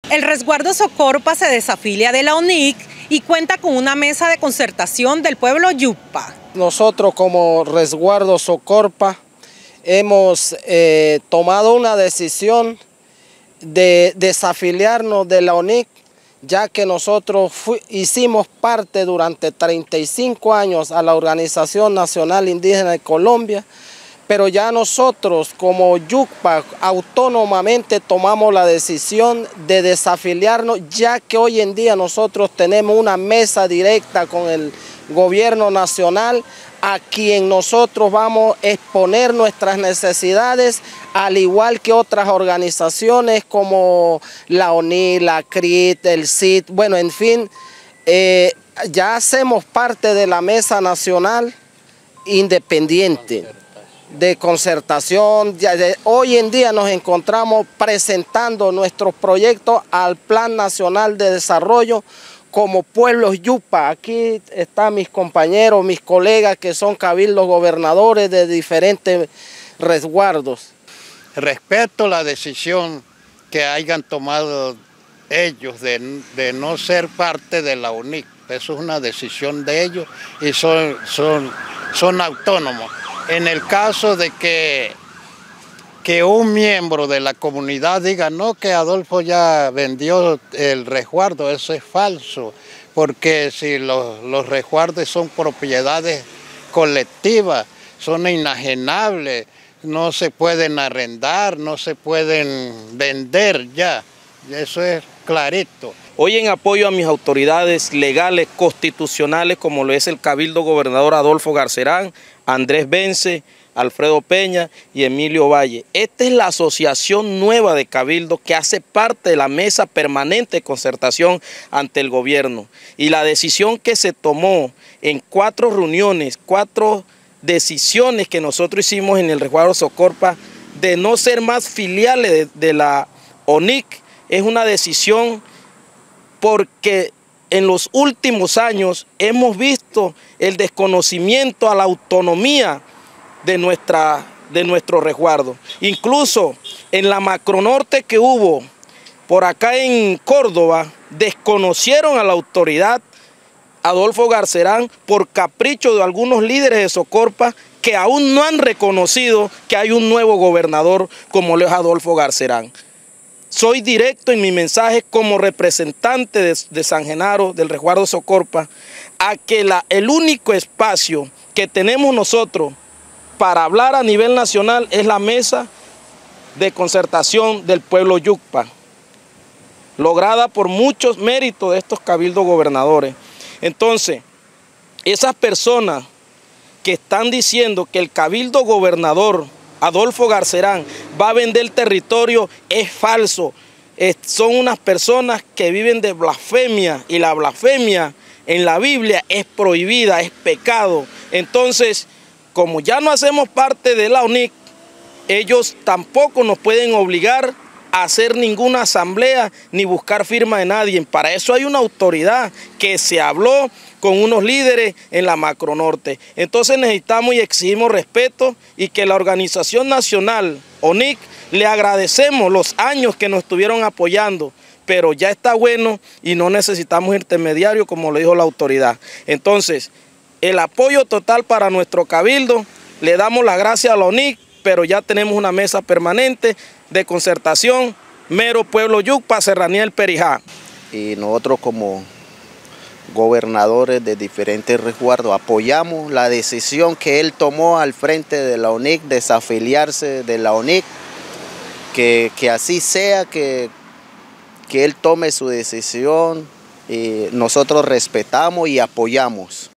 El resguardo Socorpa se desafilia de la ONIC y cuenta con una mesa de concertación del pueblo Yucpa. Nosotros como resguardo Socorpa hemos tomado una decisión de desafiliarnos de la ONIC, ya que nosotros hicimos parte durante 35 años a la Organización Nacional Indígena de Colombia, pero ya nosotros como Yucpa autónomamente tomamos la decisión de desafiliarnos, ya que hoy en día nosotros tenemos una mesa directa con el gobierno nacional, a quien nosotros vamos a exponer nuestras necesidades, al igual que otras organizaciones como la ONI, la CRIT, el CID, bueno, en fin, ya hacemos parte de la mesa nacional independiente de concertación. Hoy en día nos encontramos presentando nuestros proyectos al Plan Nacional de Desarrollo como pueblos Yucpa. Aquí están mis compañeros, mis colegas que son cabildos gobernadores de diferentes resguardos. Respeto la decisión que hayan tomado ellos de no ser parte de la UNIC. Eso es una decisión de ellos y son autónomos. En el caso de que un miembro de la comunidad diga no, que Adolfo ya vendió el resguardo, eso es falso, porque si los resguardos son propiedades colectivas, son inajenables, no se pueden arrendar, no se pueden vender ya, eso es clarito. Hoy en apoyo a mis autoridades legales, constitucionales, como lo es el Cabildo Gobernador Adolfo Garcerán, Andrés Bence, Alfredo Peña y Emilio Valle. Esta es la asociación nueva de Cabildo que hace parte de la mesa permanente de concertación ante el gobierno. Y la decisión que se tomó en 4 reuniones, 4 decisiones que nosotros hicimos en el resguardo Socorpa de no ser más filiales de la ONIC, es una decisión porque en los últimos años hemos visto el desconocimiento a la autonomía de nuestro resguardo. Incluso en la Macronorte que hubo por acá en Córdoba, desconocieron a la autoridad Adolfo Garcerán por capricho de algunos líderes de Socorpa que aún no han reconocido que hay un nuevo gobernador como lo es Adolfo Garcerán. Soy directo en mi mensaje como representante de San Genaro, del resguardo Socorpa, a que el único espacio que tenemos nosotros para hablar a nivel nacional es la mesa de concertación del pueblo Yucpa, lograda por muchos méritos de estos cabildos gobernadores. Entonces, esas personas que están diciendo que el cabildo gobernador Adolfo Garcerán va a vender territorio es falso. Son unas personas que viven de blasfemia y la blasfemia en la Biblia es prohibida, es pecado. Entonces, como ya no hacemos parte de la ONIC, ellos tampoco nos pueden obligar a hacer ninguna asamblea ni buscar firma de nadie. Para eso hay una autoridad que se habló con unos líderes en la Macronorte. Entonces necesitamos y exigimos respeto y que la organización nacional ONIC le agradecemos los años que nos estuvieron apoyando, pero ya está bueno y no necesitamos intermediarios como lo dijo la autoridad. Entonces, el apoyo total para nuestro cabildo, le damos las gracias a la ONIC, pero ya tenemos una mesa permanente de concertación, mero pueblo Yucpa, Serranía del Perijá. Y nosotros como gobernadores de diferentes resguardos apoyamos la decisión que él tomó al frente de la ONIC, desafiliarse de la ONIC, que así sea, que él tome su decisión, y nosotros respetamos y apoyamos.